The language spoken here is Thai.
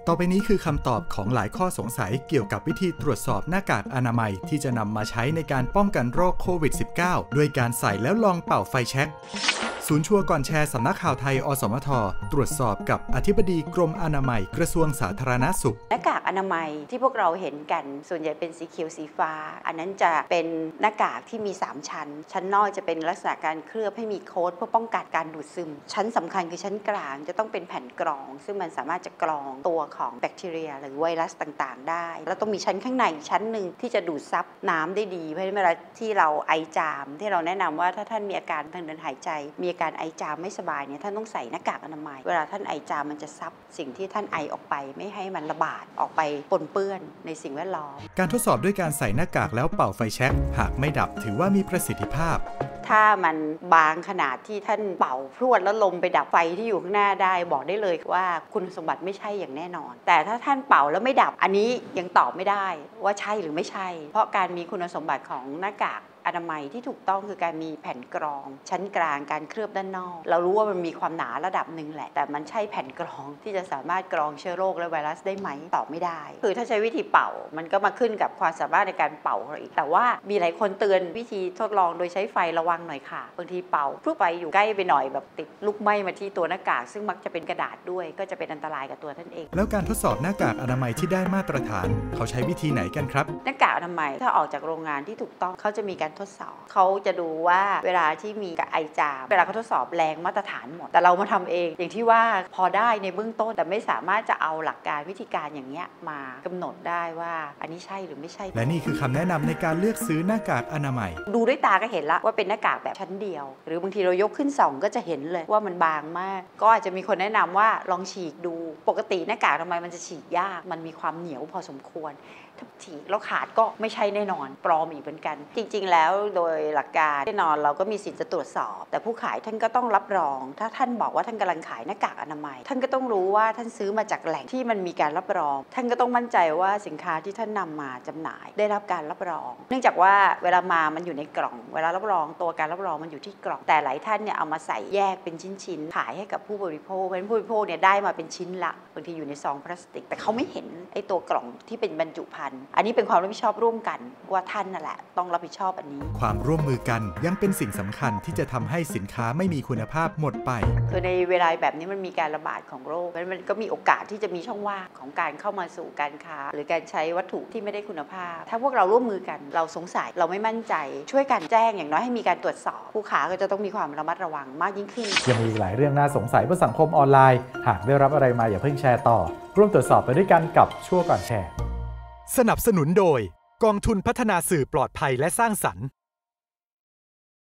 ต่อไปนี้คือคำตอบของหลายข้อสงสัยเกี่ยวกับวิธีตรวจสอบหน้ากากอนามัยที่จะนำมาใช้ในการป้องกันโรคโควิด -19 ด้วยการใส่แล้วลองเป่าไฟแช็กศูนย์ชัวร์ก่อนแชร์สำนักข่าวไทยอสมทตรวจสอบกับอธิบดีกรมอนามัยกระทรวงสาธารณสุขหน้ากากอนามัยที่พวกเราเห็นกันส่วนใหญ่เป็นสีเขียวสีฟ้าอันนั้นจะเป็นหน้ากากที่มี3ชั้นนอกจะเป็นลักษณะการเคลือบให้มีโค้ดเพื่อป้องกันการดูดซึมชั้นสำคัญคือชั้นกลางจะต้องเป็นแผ่นกรองซึ่งมันสามารถจะกรองตัวของแบคทีเรียหรือไวรัสต่างๆได้แล้วต้องมีชั้นข้างในชั้นหนึ่งที่จะดูดซับน้ำได้ดีเพราะฉะนั้นเวลาที่เราไอจามที่เราแนะนำว่าถ้าท่านมีอาการทางเดินหายใจมีอาการไอจามไม่สบายเนี่ยท่านต้องใส่หน้ากากอนามัยเวลาท่านไอจามมันจะซับสิ่งที่ท่านไอออกไปไม่ให้มันระบาดออกไปปนเปื้อนในสิ่งแวดล้อมการทดสอบด้วยการใส่หน้ากากแล้วเป่าไฟแช็กหากไม่ดับถือว่ามีประสิทธิภาพถ้ามันบางขนาดที่ท่านเป่าพรวดแล้วลมไปดับไฟที่อยู่ข้างหน้าได้บอกได้เลยว่าคุณสมบัติไม่ใช่อย่างแน่นอนแต่ถ้าท่านเป่าแล้วไม่ดับอันนี้ยังตอบไม่ได้ว่าใช่หรือไม่ใช่เพราะการมีคุณสมบัติของหน้ากากอนามัยที่ถูกต้องคือการมีแผ่นกรองชั้นกลางการเคลือบด้านนอกเรารู้ว่ามันมีความหนาระดับหนึ่งแหละแต่มันใช่แผ่นกรองที่จะสามารถกรองเชื้อโรคและไวรัสได้ไหมตอบไม่ได้คือถ้าใช้วิธีเป่ามันก็มาขึ้นกับความสามารถในการเป่าเราอีกแต่ว่ามีหลายคนเตือนวิธีทดลองโดยใช้ไฟระวังหน่อยค่ะบางทีเป่าพุ่งไปอยู่ใกล้ไปหน่อยแบบติดลุกไหม้มาที่ตัวหน้ากากซึ่งมักจะเป็นกระดาษด้วยก็จะเป็นอันตรายกับตัวท่านเองแล้วการทดสอบหน้ากากอนามัยที่ได้มาตรฐานเขาใช้วิธีไหนกันครับหน้ากากอนามัยถ้าออกจากโรงงานที่ถูกต้องเขาจะมีการทดสอบเขาจะดูว่าเวลาที่มีไอจามเวลาเขาทดสอบแรงมาตรฐานหมดแต่เรามาทำเองอย่างที่ว่าพอได้ในเบื้องต้นแต่ไม่สามารถจะเอาหลักการวิธีการอย่างเงี้ยมากำหนดได้ว่าอันนี้ใช่หรือไม่ใช่และนี่คือคำแนะนำในการเลือกซื้อหน้ากากอนามัยดูด้วยตาก็เห็นละว่าเป็นหน้ากากแบบชั้นเดียวหรือบางทีเรายกขึ้นส่องก็จะเห็นเลยว่ามันบางมากก็อาจจะมีคนแนะนำว่าลองฉีกดูปกติหน้ากากทำไมมันจะฉีกยากมันมีความเหนียวพอสมควรถ้าฉีกแล้วขาดก็ไม่ใช่แน่นอนปลอมอีกเหมือนกันจริงๆแล้วโดยหลักการแน่นอนเราก็มีสิทธิ์จะตรวจสอบแต่ผู้ขายท่านก็ต้องรับรองถ้าท่านบอกว่าท่านกำลังขายหน้ากากอนามัยท่านก็ต้องรู้ว่าท่านซื้อมาจากแหล่งที่มันมีการรับรองท่านก็ต้องมั่นใจว่าสินค้าที่ท่านนำมาจำหน่ายได้รับการรับรองเนื่องจากว่าเวลามามันอยู่ในกล่องเวลารับรองตัวการรับรองมันอยู่ที่กล่องแต่หลายท่านเนี่ยเอามาใส่แยกเป็นชิ้นๆขายให้กับผู้บริโภคเพราะฉะนั้นผู้บริโภคเนี่ยได้มาเป็นชิ้นละบางทีอยู่ในซองพลาสติกแต่เขาไม่เห็นไอ้ตัวกล่องที่เป็นบรรจุภัณฑ์อันนี้เป็นความรับผิดชอบร่วมกันว่าท่านนั่นแหละต้องรับผิดชอบอันนี้ความร่วมมือกันยังเป็นสิ่งสำคัญที่จะทำให้สินค้าไม่มีคุณภาพหมดไปคือในเวลาแบบนี้มันมีการระบาดของโรคมันก็มีโอกาสที่จะมีช่องว่างของการเข้ามาสู่การค้าหรือการใช้วัตถุที่ไม่ได้คุณภาพถ้าพวกเราร่วมมือกันเราสงสัยเราไม่มั่นใจช่วยกันแจ้งอย่างน้อยให้มีการตรวจสอบผู้ค้าก็จะต้องมีความระมัดระวังมากยิ่งขึ้นยังมีหลายเรื่องน่าสงสัยบนสังคมออนไลน์หากได้รับอะไรมาอย่าเพิ่งแชร์ต่อร่วมตรวจสอบไปด้วยกันกับชั่วก่อนแชร์สนับสนุนโดยกองทุนพัฒนาสื่อปลอดภัยและสร้างสรรค์